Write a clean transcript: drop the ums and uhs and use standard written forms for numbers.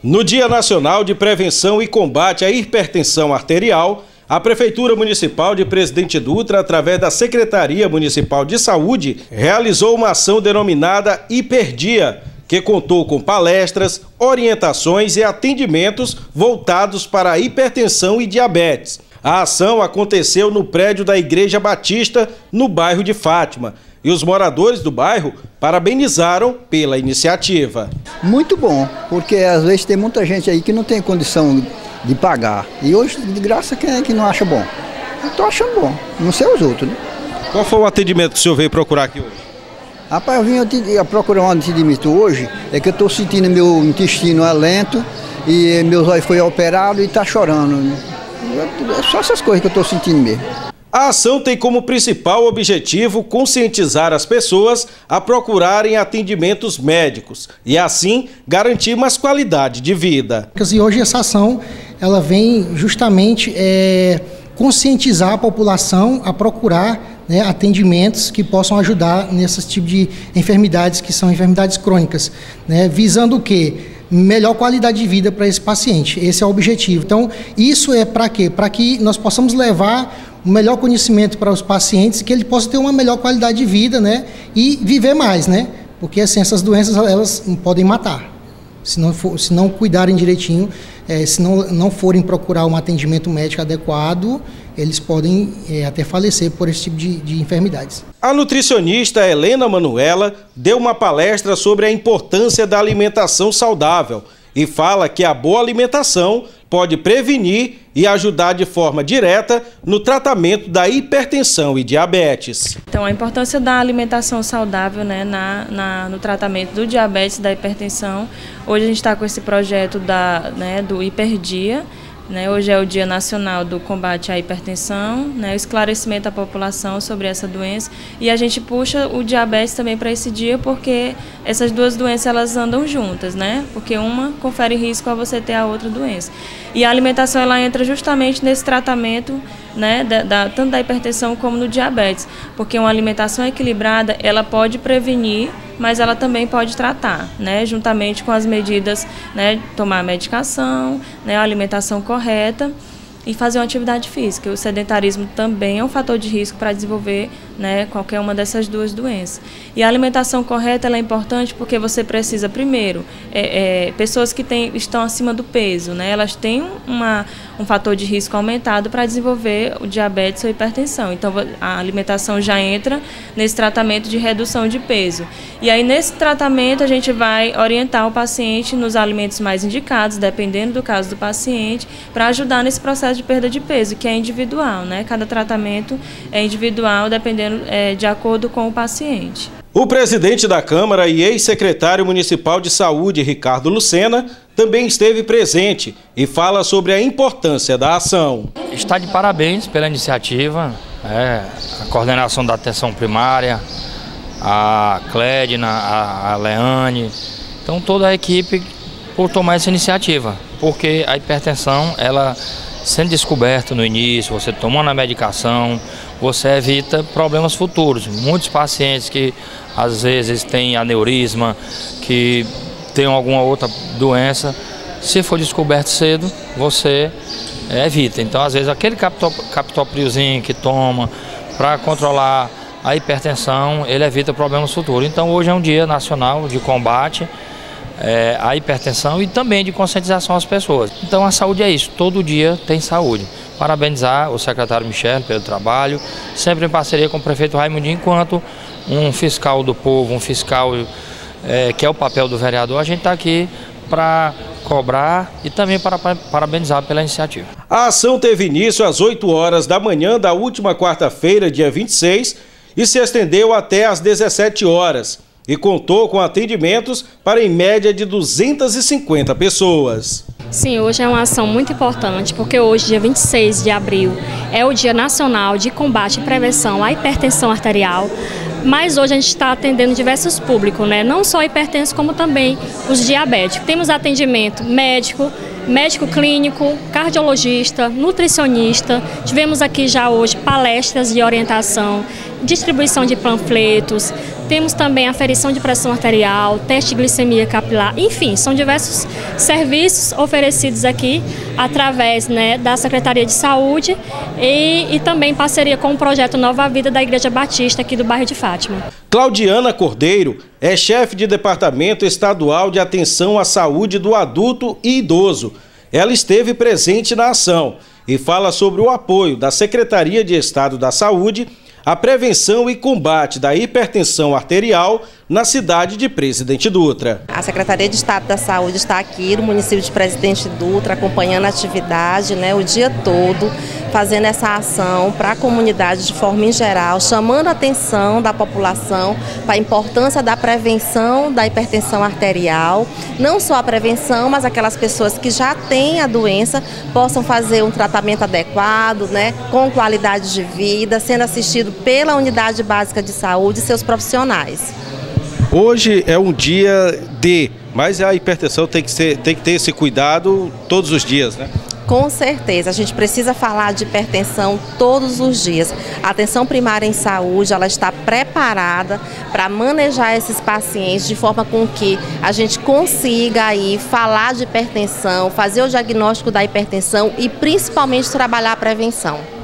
No Dia Nacional de Prevenção e Combate à Hipertensão Arterial, a Prefeitura Municipal de Presidente Dutra, através da Secretaria Municipal de Saúde, realizou uma ação denominada Hiperdia, que contou com palestras, orientações e atendimentos voltados para a hipertensão e diabetes. A ação aconteceu no prédio da Igreja Batista, no bairro de Fátima, e os moradores do bairro parabenizaram pela iniciativa. Muito bom, porque às vezes tem muita gente aí que não tem condição de pagar. E hoje, de graça, quem é que não acha bom? Eu estou achando bom, não sei os outros, né? Qual foi o atendimento que o senhor veio procurar aqui hoje? Rapaz, eu vim procurar um atendimento hoje, é que eu estou sentindo meu intestino lento e meus olhos foi operado e está chorando. É só essas coisas que eu estou sentindo mesmo. A ação tem como principal objetivo conscientizar as pessoas a procurarem atendimentos médicos e, assim, garantir mais qualidade de vida. E hoje essa ação ela vem justamente conscientizar a população a procurar atendimentos que possam ajudar nesse tipo de enfermidades, que são enfermidades crônicas, visando o quê? Melhor qualidade de vida para esse paciente. Esse é o objetivo. Então, isso é para quê? Para que nós possamos levar um melhor conhecimento para os pacientes, que ele possa ter uma melhor qualidade de vida, e viver mais, Porque assim, essas doenças elas podem matar. Se não cuidarem direitinho, se não forem procurar um atendimento médico adequado, eles podem até falecer por esse tipo de enfermidades. A nutricionista Helena Manuela deu uma palestra sobre a importância da alimentação saudável e fala que a boa alimentação pode prevenir e ajudar de forma direta no tratamento da hipertensão e diabetes. Então, a importância da alimentação saudável no tratamento do diabetes e da hipertensão. Hoje a gente está com esse projeto do Hiperdia. Hoje é o Dia Nacional do Combate à Hipertensão, o esclarecimento à população sobre essa doença, e a gente puxa o diabetes também para esse dia porque essas duas doenças elas andam juntas, porque uma confere risco a você ter a outra doença. E a alimentação ela entra justamente nesse tratamento, tanto da hipertensão como no diabetes, porque uma alimentação equilibrada ela pode prevenir, mas ela também pode tratar, juntamente com as medidas, tomar a medicação, a alimentação correta e fazer uma atividade física. O sedentarismo também é um fator de risco para desenvolver qualquer uma dessas duas doenças. E a alimentação correta ela é importante porque você precisa, primeiro, pessoas que estão acima do peso, elas têm um fator de risco aumentado para desenvolver o diabetes ou hipertensão. Então, a alimentação já entra nesse tratamento de redução de peso. E aí, nesse tratamento, a gente vai orientar o paciente nos alimentos mais indicados, dependendo do caso do paciente, para ajudar nesse processo de perda de peso, que é individual, Cada tratamento é individual, dependendo de acordo com o paciente. O presidente da Câmara e ex-secretário municipal de saúde, Ricardo Lucena, também esteve presente e fala sobre a importância da ação. Está de parabéns pela iniciativa, a coordenação da atenção primária, a Clédina, a Leane, então toda a equipe por tomar essa iniciativa, porque a hipertensão, ela sendo descoberta no início, você tomando a medicação, você evita problemas futuros. Muitos pacientes que às vezes têm aneurisma, que têm alguma outra doença, se for descoberto cedo, você evita. Então, às vezes, aquele captoprilzinho que toma para controlar a hipertensão, ele evita problemas futuros. Então, hoje é um dia nacional de combate à hipertensão e também de conscientização às pessoas. Então, a saúde é isso, todo dia tem saúde. Parabenizar o secretário Michel pelo trabalho, sempre em parceria com o prefeito Raimundinho, enquanto um fiscal do povo, um fiscal que é o papel do vereador, a gente está aqui para cobrar e também para parabenizar pela iniciativa. A ação teve início às 8 horas da manhã da última quarta-feira, dia 26, e se estendeu até às 17 horas e contou com atendimentos para em média de 250 pessoas. Sim, hoje é uma ação muito importante, porque hoje, dia 26 de abril, é o Dia Nacional de Combate e Prevenção à Hipertensão Arterial, mas hoje a gente está atendendo diversos públicos, não só hipertensos, como também os diabéticos. Temos atendimento médico, médico clínico, cardiologista, nutricionista. Tivemos aqui já hoje palestras de orientação distribuição de panfletos, temos também aferição de pressão arterial, teste de glicemia capilar, enfim, são diversos serviços oferecidos aqui através, né, da Secretaria de Saúde e também em parceria com o projeto Nova Vida da Igreja Batista aqui do bairro de Fátima. Claudiana Cordeiro é chefe de Departamento Estadual de Atenção à Saúde do Adulto e Idoso. Ela esteve presente na ação e fala sobre o apoio da Secretaria de Estado da Saúde à prevenção e combate da hipertensão arterial na cidade de Presidente Dutra. A Secretaria de Estado da Saúde está aqui no município de Presidente Dutra, acompanhando a atividade, né, o dia todo, fazendo essa ação para a comunidade de forma em geral, chamando a atenção da população para a importância da prevenção da hipertensão arterial. Não só a prevenção, mas aquelas pessoas que já têm a doença possam fazer um tratamento adequado, né, com qualidade de vida, sendo assistido pela Unidade Básica de Saúde e seus profissionais. Hoje é um dia mas a hipertensão tem que ter esse cuidado todos os dias, né? Com certeza, a gente precisa falar de hipertensão todos os dias. A atenção primária em saúde, ela está preparada para manejar esses pacientes de forma com que a gente consiga aí falar de hipertensão, fazer o diagnóstico da hipertensão e principalmente trabalhar a prevenção.